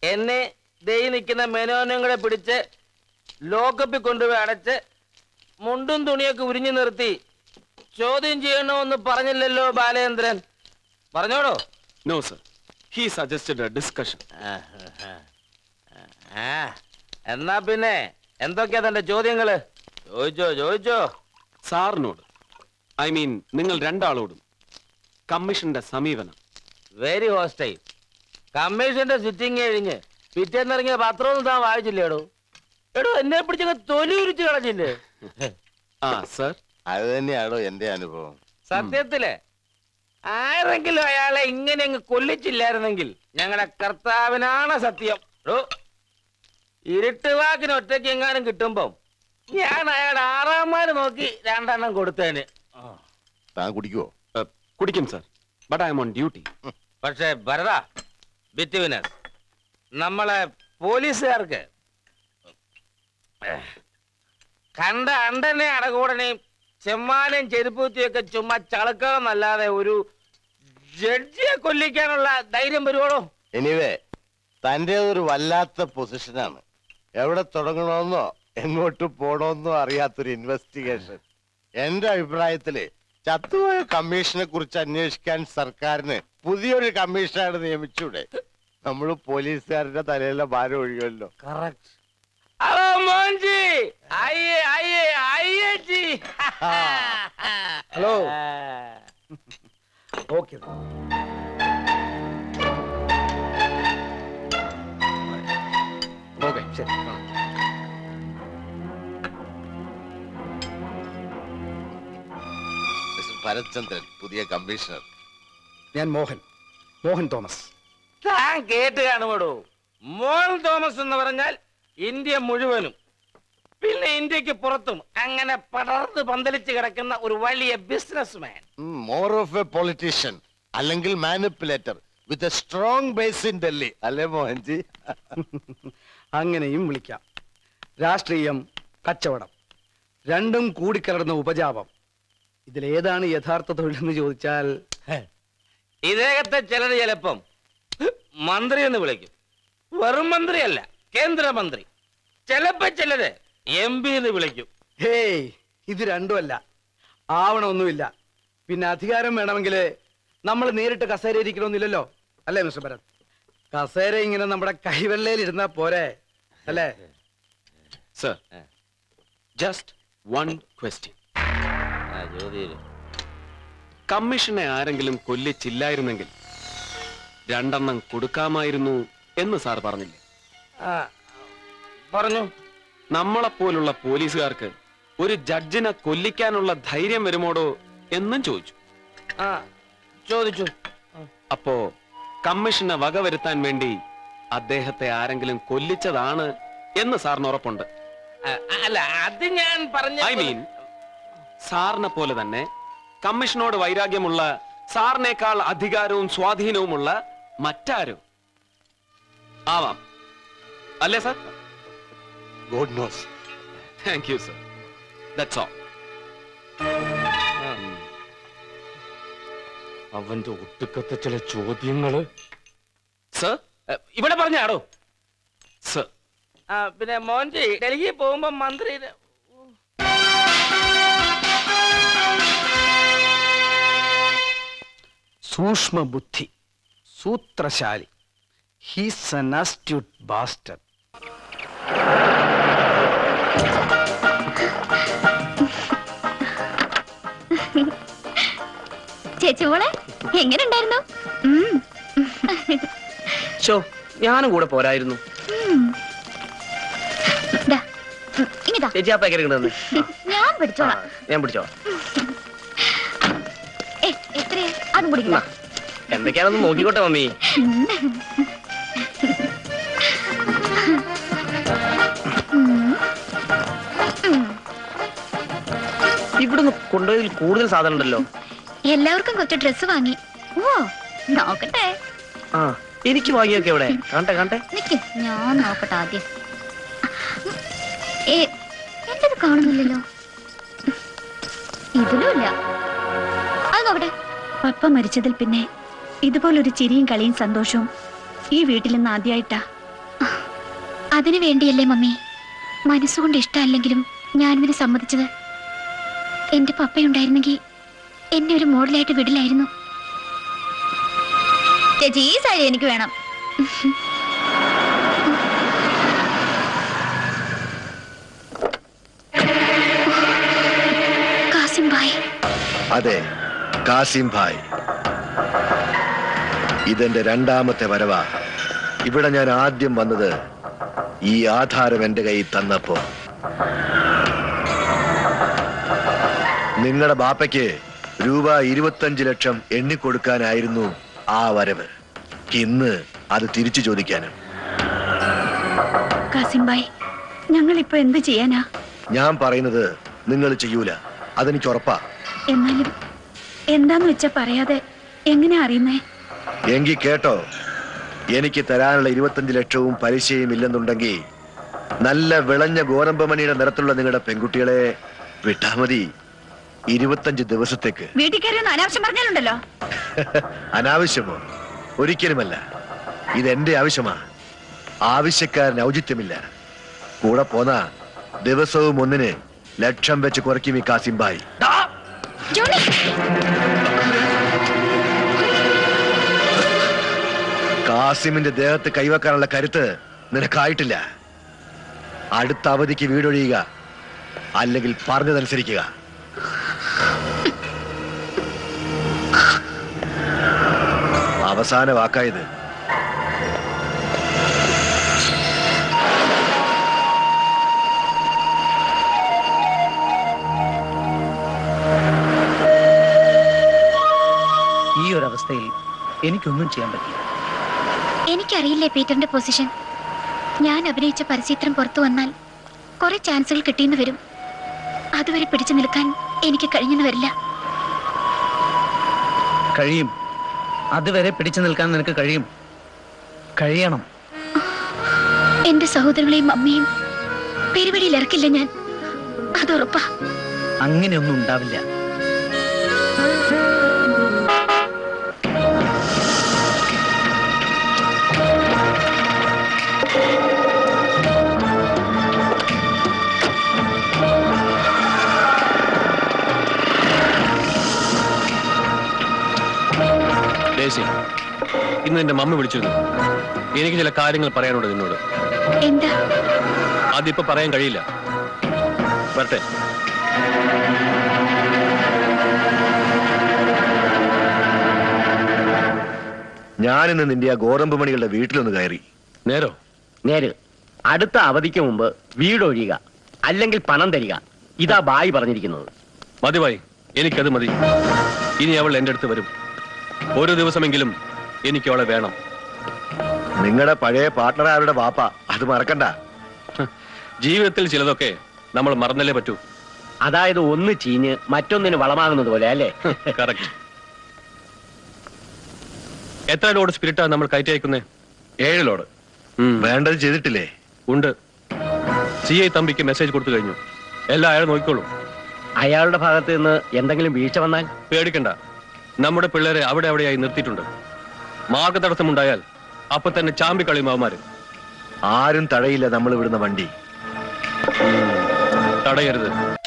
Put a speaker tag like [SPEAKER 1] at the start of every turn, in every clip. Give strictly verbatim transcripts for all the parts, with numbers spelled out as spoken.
[SPEAKER 1] എന്നെ ദേ നിൽക്കുന്ന മെനോനും കൂടെ പിടിച്ച് ലോക്കപ്പിൽ കൊണ്ടുപോയി അടച്ച് മുണ്ടും തുണിയൊക്കെ ഉരിഞ്ഞു നിർത്തി ചോദ്യം ചെയ്യണമെന്ന് പറഞ്ഞില്ലല്ലോ ബാലേന്ദ്രൻ? പറഞ്ഞോടോ?
[SPEAKER 2] No sir, he suggested a discussion.
[SPEAKER 1] എന്നാ പിന്നെ എന്തൊക്കെയാ തന്റെ ചോദ്യങ്ങള്? ചോദിച്ചോ ചോദിച്ചോ.
[SPEAKER 2] സാറിനോട്, ഐ മീൻ നിങ്ങൾ രണ്ടാളോടും കമ്മീഷന്റെ സമീപനം.
[SPEAKER 1] Very hostile. കമ്മീഷന്റെ സിറ്റിംഗ് കഴിഞ്ഞ് പിറ്റേന്നിറങ്ങിയ പത്രമൊന്നും താൻ വായിച്ചില്ലേടോ? എടോ എന്നെ പിടിച്ചൊക്കെ തൊലി ഉരിച്ചു കളഞ്ഞില്ലേ?
[SPEAKER 2] ആ സർ,
[SPEAKER 3] അത് തന്നെയാണോ എന്റെ അനുഭവം.
[SPEAKER 1] സത്യത്തില് ആരെങ്കിലും അയാളെ ഇങ്ങനെ അങ്ങ് കൊല്ലിച്ചില്ലായിരുന്നെങ്കിൽ ഞങ്ങളുടെ കർത്താവിനാണ് സത്യം. ഇരുട്ടുവാക്കിന് ഒറ്റയ്ക്ക് എങ്ങാനും കിട്ടുമ്പം ഞാൻ അയാളുടെ ആറാമാര് നോക്കി രണ്ടെണ്ണം കൊടുത്തേന്.
[SPEAKER 3] താൻ കുടിക്കുവോ?
[SPEAKER 2] കുടിക്കും sir, but I am on duty.
[SPEAKER 1] പക്ഷേ ഭരത, ബിറ്റ്വീനസ് നമ്മളെ പോലീസുകാർക്ക് കണ്ട അണ്ടനെ അടകൂടനെയും ചെമ്മാനെയും ചെരുപ്പൂത്തിയൊക്കെ ചുമ്മാ ചളക്കണമെന്നല്ലാതെ ഒരു ജഡ്ജിയെ കൊല്ലിക്കാനുള്ള ധൈര്യം വരുവോളോ?
[SPEAKER 3] എനിവേ, തന്റെ ഒരു വല്ലാത്ത പൊസിഷനാണ്. എവിടെ തുടങ്ങണമെന്നോ എങ്ങോട്ട് പോണോന്നോ അറിയാത്തൊരു ഇൻവെസ്റ്റിഗേഷൻ. എന്റെ അഭിപ്രായത്തില് ചത്തുപോയ കമ്മീഷനെ കുറിച്ച് അന്വേഷിക്കാൻ സർക്കാരിന് പുതിയൊരു കമ്മീഷനാണ് നിയമിച്ചൂടെ? നമ്മള് പോലീസുകാരുടെ തലയിലെ ഭാരം ഒഴിയുമല്ലോ.
[SPEAKER 1] കറക്റ്റ്. ഹലോ മോൻജി, ആയേ ആയേ ആയേ ജി.
[SPEAKER 4] ഹലോ. ഓക്കെ, ഓക്കെ, ശരി.
[SPEAKER 3] ഭരത്ചന്ദ്രൻ, പുതിയ കമ്മീഷണർ.
[SPEAKER 4] ഞാൻ മോഹൻ, മോഹൻ തോമസ്.
[SPEAKER 1] താൻ കേട്ട് കാണുമോടോ? മോഹൻ തോമസ് എന്ന് പറഞ്ഞാൽ ഇന്ത്യ മുഴുവനും പിന്നെ ഇന്ത്യക്ക് പുറത്തും അങ്ങനെ പടർന്ന് പന്തലിച്ച് കിടക്കുന്ന ഒരു വലിയ businessman.
[SPEAKER 3] More of a politician അല്ലെങ്കിൽ manipulator with a strong base in Delhi, അല്ലേ മോഹൻജി?
[SPEAKER 4] അങ്ങനെയും വിളിക്കാം. രാഷ്ട്രീയം, കച്ചവടം രണ്ടും കൂടിക്കലർന്ന ഉപജാപം. ഇതിലേതാണ് യഥാർത്ഥ തൊഴിലെന്ന് ചോദിച്ചാൽ
[SPEAKER 1] ഇദ്ദേഹത്തെ ചിലർ ചിലപ്പം മന്ത്രി എന്ന് വിളിക്കും. വെറും മന്ത്രിയല്ല, കേന്ദ്രമന്ത്രി. ചിലപ്പോ ചിലര് എം പി എന്ന് വിളിക്കും.
[SPEAKER 4] ഹേയ്, ഇത് രണ്ടുമല്ല, ആവണമൊന്നുമില്ല. പിന്നെ അധികാരം വേണമെങ്കിൽ നമ്മൾ നേരിട്ട് കസേര ഇരിക്കണമെന്നില്ലല്ലോ, അല്ലേ മിസ്റ്റർ ഭരത്? കസേര ഇങ്ങനെ നമ്മുടെ കൈവെള്ളയിൽ ഇരുന്നാ പോരെ, അല്ലേ?
[SPEAKER 2] Sir, just one question. കമ്മീഷനെ ആരെങ്കിലും കൊല്ലിച്ചില്ലായിരുന്നെങ്കിൽ രണ്ടെണ്ണം കൊടുക്കാമായിരുന്നു എന്ന് സാർ പറഞ്ഞില്ലേ?
[SPEAKER 1] പറഞ്ഞു.
[SPEAKER 2] നമ്മളെപ്പോലുള്ള പോലീസുകാർക്ക് ഒരു ജഡ്ജിനെ കൊല്ലിക്കാനുള്ള ധൈര്യം വരുമോടോ എന്നും ചോദിച്ചു.
[SPEAKER 1] ആ ചോദിച്ചു.
[SPEAKER 2] അപ്പോ കമ്മീഷനെ വകവരുത്താൻ വേണ്ടി അദ്ദേഹത്തെ ആരെങ്കിലും കൊല്ലിച്ചതാണ് എന്ന് സാറിന് ഉറപ്പുണ്ട്?
[SPEAKER 1] അല്ല, അത് ഞാൻ പറഞ്ഞ
[SPEAKER 2] ഐ മീൻ, സാറിനെ പോലെ തന്നെ കമ്മീഷനോട് വൈരാഗ്യമുള്ള, സാറിനേക്കാൾ അധികാരവും സ്വാധീനവുമുള്ള മറ്റാരോ ആവാം, അല്ലേ sir?
[SPEAKER 3] God knows.
[SPEAKER 2] Thank you, sir. That's all.
[SPEAKER 1] അവന്റെ ഒട്ടുക്കത്തെ ചില ചോദ്യങ്ങള്
[SPEAKER 2] സർ
[SPEAKER 1] ഇവിടെ പറഞ്ഞാടോ?
[SPEAKER 2] സർ.
[SPEAKER 1] പിന്നെ മോൻജി, ഡൽഹി പോകുമ്പോ മന്ത്രി
[SPEAKER 4] സൂക്ഷ്മ ബുദ്ധി, സൂത്രശാലി. He's an astute bastard.
[SPEAKER 5] ചേച്ചി മോളെ എങ്ങനെ ഉണ്ടായിരുന്നു?
[SPEAKER 1] ഞാനും കൂടെ പോരായിരുന്നു.
[SPEAKER 5] ഞാൻ പിടിച്ചോളാം.
[SPEAKER 1] ഞാൻ പിടിച്ചോ.
[SPEAKER 5] എത്രയാ? അതും കുടിക്കണം.
[SPEAKER 1] എന്തൊക്കെയാണെന്ന് നോക്കിക്കോട്ടെ മമ്മി. ഇവിടുന്ന് കൊണ്ടുപോയി കൂടുതൽ സാധനം ഉണ്ടല്ലോ.
[SPEAKER 5] എല്ലാവർക്കും കുറച്ച് ഡ്രസ് വാങ്ങി. ഓ നോക്കട്ടെ.
[SPEAKER 1] ആ എനിക്ക് വാങ്ങിയൊക്കെ എവിടെ? കാണട്ടെ കാണട്ടെ.
[SPEAKER 5] നിക്ക്, ഞാൻ നോക്കട്ടെ ആദ്യം. എന്റത് കാണുന്നില്ലല്ലോ. ഇതിലുമില്ല. അത് നോക്കട്ടെ. പപ്പ മരിച്ചതിൽ പിന്നെ ഇതുപോലൊരു ചിരിയും കളിയും സന്തോഷവും ഈ വീട്ടിൽ നിന്ന് ആദ്യമായിട്ടാ. അതിനു വേണ്ടിയല്ലേ മമ്മി മനസ്സുകൊണ്ട് ഇഷ്ടമല്ലെങ്കിലും ഞാനിതിന് സമ്മതിച്ചത്. എന്റെ പപ്പയുണ്ടായിരുന്നെങ്കിൽ എന്നെ ഒരു മോഡലായിട്ട് വിടില്ലായിരുന്നു. ചേച്ചി ഈ സാരി എനിക്ക് വേണം. കാസിം ഭായ്.
[SPEAKER 3] അതെ, കാസിം ഭായ്. ഇതെന്റെ രണ്ടാമത്തെ വരവാ. ഇവിടെ ഞാൻ ആദ്യം വന്നത് ഈ ആധാരം എന്റെ കയ്യിൽ തന്നപ്പോ. നിങ്ങളുടെ ബാപ്പയ്ക്ക് രൂപ ഇരുപത്തഞ്ച് ലക്ഷം എണ്ണിക്കൊടുക്കാനായിരുന്നു ആ വരവ്. ഇന്ന് അത് തിരിച്ചു ചോദിക്കാനും.
[SPEAKER 5] കാസിം ഭായ്, ഞങ്ങൾ ഇപ്പൊ എന്ത് ചെയ്യാനാ?
[SPEAKER 3] ഞാൻ പറയുന്നത് നിങ്ങൾ ചെയ്യൂല, അതെനിക്ക് ഉറപ്പാ.
[SPEAKER 5] എന്നാലും എന്താന്ന് വെച്ചാ പറയാതെ എങ്ങനെ അറിയുന്നേ?
[SPEAKER 3] എങ്കി കേട്ടോ, എനിക്ക് തരാനുള്ള ഇരുപത്തഞ്ച് ലക്ഷവും പലിശയും ഇല്ലെന്നുണ്ടെങ്കിൽ നല്ല വിളഞ്ഞ ഗോതമ്പ് മണിയുടെ നിറത്തുള്ള നിങ്ങളുടെ പെൺകുട്ടികളെ വിട്ടാ മതി. ഇരുപത്തഞ്ച് ദിവസത്തേക്ക്.
[SPEAKER 5] വീട്ടിൽ കയറി ഒന്ന് അനാവശ്യം പറഞ്ഞാലുണ്ടല്ലോ.
[SPEAKER 3] അനാവശ്യമോ? ഒരിക്കലുമല്ല. ഇതെന്റെ ആവശ്യമാ. ആവശ്യക്കാരന് ഔചിത്യമില്ല. കൂടെ പോന്ന ദിവസവും ഒന്നിന് ലക്ഷം വെച്ച് കുറയ്ക്കും ഈ കാസിം ഭായ്. കാസിമിന്റെ ദേഹത്ത് കൈവെക്കാനുള്ള കരുത്ത് നിനക്കായിട്ടില്ല. അടുത്ത അവധിക്ക് വീടൊഴിയുക, അല്ലെങ്കിൽ പറഞ്ഞതനുസരിക്കുക. അവസാന വാക്കായത്.
[SPEAKER 4] ഈ ഒരു അവസ്ഥയിൽ എനിക്കൊന്നും ചെയ്യാൻ പറ്റില്ല.
[SPEAKER 5] എനിക്കറിയില്ലേ പീറ്ററിന്റെ പൊസിഷൻ. ഞാൻ അഭിനയിച്ച പരസ്യചിത്രം പുറത്തു വന്നാൽ കുറെ ചാൻസുകൾ കിട്ടിയെന്ന് വരും. അതുവരെ പിടിച്ചു നിൽക്കാൻ എനിക്ക് കഴിഞ്ഞെന്ന് വരില്ല.
[SPEAKER 4] കഴിയും. അതുവരെ പിടിച്ചു നിൽക്കാൻ നിനക്ക് കഴിയും. കഴിയണം.
[SPEAKER 5] എന്റെ സഹോദരങ്ങളെയും അമ്മയും പെരുവഴിയിൽ ഇറക്കില്ല ഞാൻ, അതുറപ്പാ.
[SPEAKER 4] അങ്ങനെയൊന്നും ഉണ്ടാവില്ല.
[SPEAKER 2] ഇന്ന് എന്റെ മമ്മി വിളിച്ചിരുന്നു. എനിക്ക് ചില കാര്യങ്ങൾ പറയാനുണ്ട് നിന്നോട്.
[SPEAKER 5] എന്താ?
[SPEAKER 2] അതിപ്പോ പറയാൻ കഴിയില്ല. വരട്ടെ.
[SPEAKER 3] ഞാനിന്ന് നിന്റെ ആ ഗോതമ്പ് മണികളുടെ വീട്ടിലൊന്ന് കയറി.
[SPEAKER 2] നേരോ?
[SPEAKER 6] നേര്. അടുത്ത അവധിക്ക് മുമ്പ് വീടൊഴിയുക, അല്ലെങ്കിൽ പണം തരിക. ഇതാ ബായി പറഞ്ഞിരിക്കുന്നത്.
[SPEAKER 2] മതി ബായി, എനിക്കത് മതി. ഇനി അവൾ എന്റെ അടുത്ത് വരും. ഓരോ ദിവസമെങ്കിലും എനിക്ക് അവളെ വേണം.
[SPEAKER 3] നിങ്ങളുടെ പഴയ പാർട്ട്ണർ അവരുടെ വാപ്പ, അത് മറക്കണ്ട.
[SPEAKER 2] ജീവിതത്തിൽ ചിലതൊക്കെ നമ്മൾ മറന്നല്ലേ പറ്റൂ.
[SPEAKER 6] അതായത് ഒന്ന് ചീഞ്ഞ് മറ്റൊന്നിന് വളമാകുന്നത് പോലെ അല്ലേ?
[SPEAKER 2] കറക്റ്റ്. എത്ര ലോഡ് സ്പിരിറ്റാ നമ്മൾ കയറ്റി അയക്കുന്നേ?
[SPEAKER 3] ഏഴ് ലോഡ്. വേണ്ടത് ചെയ്തിട്ടില്ലേ?
[SPEAKER 2] ഉണ്ട്. സി ഐ തമ്പിക്ക് മെസ്സേജ് കൊടുത്തു കഴിഞ്ഞു. എല്ലാം അയാൾ നോക്കിക്കോളൂ.
[SPEAKER 6] അയാളുടെ ഭാഗത്ത് നിന്ന് എന്തെങ്കിലും വീഴ്ച വന്നാൽ
[SPEAKER 2] പേടിക്കണ്ട. നമ്മുടെ പിള്ളേരെ അവിടെ അവിടെയായി നിർത്തിയിട്ടുണ്ട്. മാർഗതടസ്സമുണ്ടായാൽ അപ്പൊ തന്നെ ചാമ്പി കളിമാവന്മാര്.
[SPEAKER 3] ആരും തടയില്ല നമ്മൾ ഇവിടുന്ന വണ്ടി.
[SPEAKER 2] തടയരുത്.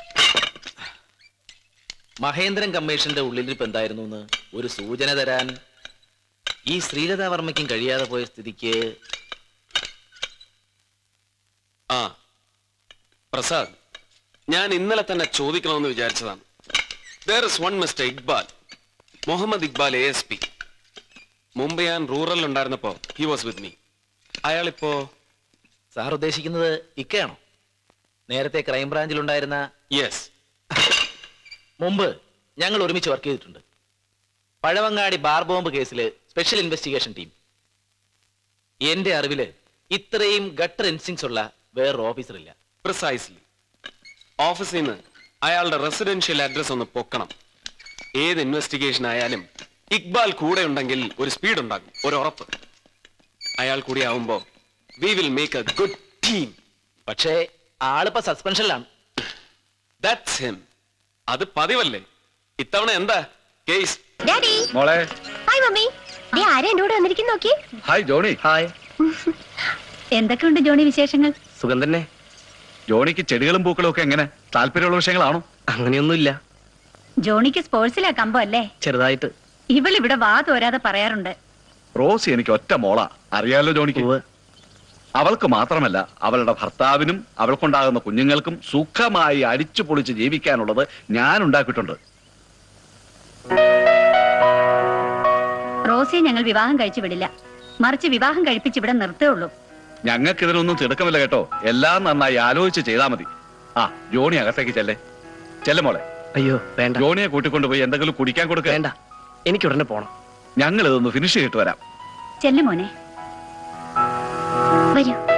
[SPEAKER 1] മഹേന്ദ്രൻ കമ്മീഷന്റെ ഉള്ളിലിരിപ്പ് എന്തായിരുന്നു എന്ന് ഒരു സൂചന തരാൻ ഈ ശ്രീലതാവർമ്മയ്ക്കും കഴിയാതെ പോയ സ്ഥിതിക്ക്.
[SPEAKER 2] ആ പ്രസാദ്, ഞാൻ ഇന്നലെ തന്നെ ചോദിക്കണമെന്ന് വിചാരിച്ചതാണ്. There is one mister Iqbal, Muhammad Iqbal A S P. മുമ്പ് ഞാൻ റൂറലിൽ ഉണ്ടായിരുന്നപ്പോ ഹി വാസ് വിത്ത് മീ. അയാളിപ്പോ
[SPEAKER 1] സാർ ഉദ്ദേശിക്കുന്നത് ഇക്കയാണോ? നേരത്തെ ക്രൈംബ്രാഞ്ചിൽ ഉണ്ടായിരുന്ന?
[SPEAKER 2] യെസ്.
[SPEAKER 1] മുമ്പ് ഞങ്ങൾ ഒരുമിച്ച് വർക്ക് ചെയ്തിട്ടുണ്ട്. പഴവങ്ങാടി ബാർ ബോംബ് കേസില് സ്പെഷ്യൽ ഇൻവെസ്റ്റിഗേഷൻ ടീം. എന്റെ അറിവില് ഇത്രയും ഗട്ടർ ഇൻസ്റ്റിങ്സ് ഉള്ള വേറൊരു ഓഫീസർ ഇല്ല.
[SPEAKER 2] പ്രിസൈസ്ലി. ഓഫീസിൽ നിന്ന് അയാളുടെ റെസിഡൻഷ്യൽ അഡ്രസ് ഒന്ന് പൊക്കണം. ഏത് ഇൻവെസ്റ്റിഗേഷൻ ആയാലും ഇക്ബാൽ കൂടെ ഉണ്ടെങ്കിൽ ഒരു സ്പീഡ് ഉണ്ടാകും, ഒരു ഉറപ്പ്. അയാൾ കൂടി ആവുമ്പോ we will make a good team.
[SPEAKER 1] പക്ഷേ ആളിപ്പോ സസ്പെൻഷനിലാണ്.
[SPEAKER 2] That's him. അത് പതിവല്ലേ. ഇത്തവണ എന്താ കേസ്?
[SPEAKER 5] ഡാഡി.
[SPEAKER 3] മോളെ.
[SPEAKER 5] Hi mummy. ദേ ആരാ എൻ്റെ കൂടെ വന്നിരിക്കുന്നു നോക്കി.
[SPEAKER 3] Hi Johnny.
[SPEAKER 6] ഹായ്.
[SPEAKER 5] എന്തൊക്കെയുണ്ട് ജോണി വിശേഷങ്ങൾ?
[SPEAKER 6] സുഖം തന്നെ.
[SPEAKER 7] ജോണിക്ക് ചെടികളും പൂക്കളും ഒക്കെ എങ്ങനെ താല്പര്യമുള്ള വിഷയങ്ങളാണോ?
[SPEAKER 6] അങ്ങനെയൊന്നുമില്ല.
[SPEAKER 5] ജോണിക്ക് സ്പോർട്സിലാ കമ്പം അല്ലേ?
[SPEAKER 6] ചെറുതായിട്ട്.
[SPEAKER 5] ഇവളിവിടെ വാ തോരാതെ പറയാറുണ്ട്.
[SPEAKER 7] റോസി എനിക്ക് ഒറ്റ മോളാ, അറിയാലോ ജോണിക്ക്. അവൾക്ക് മാത്രമല്ല അവളുടെ ഭർത്താവിനും അവൾക്കുണ്ടാകുന്ന കുഞ്ഞുങ്ങൾക്കും സുഖമായി അടിച്ചു പൊളിച്ച് ജീവിക്കാനുള്ളത് ഞാൻ ഉണ്ടാക്കിയിട്ടുണ്ട്.
[SPEAKER 5] റോസിയെ ഞങ്ങൾ വിവാഹം കഴിച്ചു വിടില്ല, മറിച്ച് വിവാഹം കഴിപ്പിച്ച് ഇവിടെ നിർത്തുള്ളൂ.
[SPEAKER 7] ഞങ്ങൾക്ക് ഇതിനൊന്നും തിടുക്കമില്ല കേട്ടോ. എല്ലാം നന്നായി ആലോചിച്ച് ചെയ്താൽ മതി. ആ ജോണി അകത്തേക്ക് ചെല്ലേ ചെല്ലെ മോളെ.
[SPEAKER 6] അയ്യോ വേണ്ട.
[SPEAKER 7] ജോണിയെ കൂട്ടിക്കൊണ്ടുപോയി എന്തെങ്കിലും കുടിക്കാൻ കൊടുക്ക.
[SPEAKER 6] വേണ്ട, എനിക്ക് ഉടനെ പോണം.
[SPEAKER 7] ഞങ്ങൾ ഇതൊന്ന് ഫിനിഷ് ചെയ്തിട്ട് വരാം.
[SPEAKER 5] ചെല്ലു മോനെ, വരൂ.